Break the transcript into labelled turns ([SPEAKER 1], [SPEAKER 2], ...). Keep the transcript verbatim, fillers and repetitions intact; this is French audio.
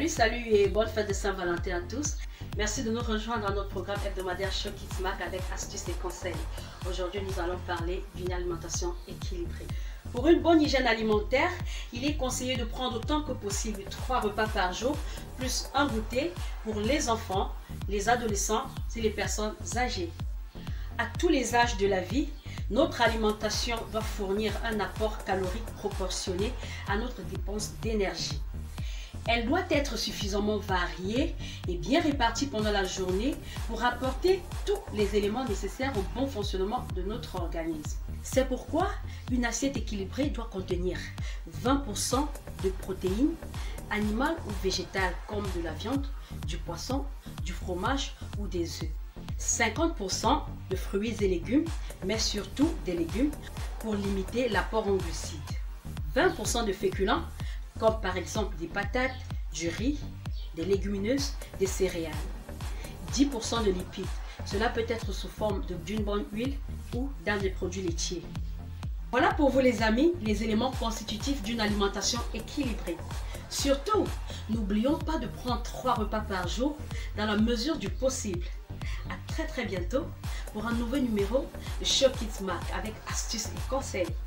[SPEAKER 1] Salut, salut et bonne fête de Saint-Valentin à tous. Merci de nous rejoindre dans notre programme hebdomadaire Show Kids Mag avec astuces et conseils. Aujourd'hui, nous allons parler d'une alimentation équilibrée. Pour une bonne hygiène alimentaire, il est conseillé de prendre autant que possible trois repas par jour, plus un goûter pour les enfants, les adolescents et les personnes âgées. À tous les âges de la vie, notre alimentation doit fournir un apport calorique proportionné à notre dépense d'énergie. Elle doit être suffisamment variée et bien répartie pendant la journée pour apporter tous les éléments nécessaires au bon fonctionnement de notre organisme. C'est pourquoi une assiette équilibrée doit contenir vingt pour cent de protéines animales ou végétales comme de la viande, du poisson, du fromage ou des œufs. cinquante pour cent de fruits et légumes, mais surtout des légumes pour limiter l'apport en glucides. vingt pour cent de féculents, comme par exemple des patates, du riz, des légumineuses, des céréales. dix pour cent de lipides, cela peut être sous forme d'une bonne huile ou dans des produits laitiers. Voilà pour vous les amis, les éléments constitutifs d'une alimentation équilibrée. Surtout, n'oublions pas de prendre trois repas par jour dans la mesure du possible. À très très bientôt pour un nouveau numéro de Show Kids Mag avec astuces et conseils.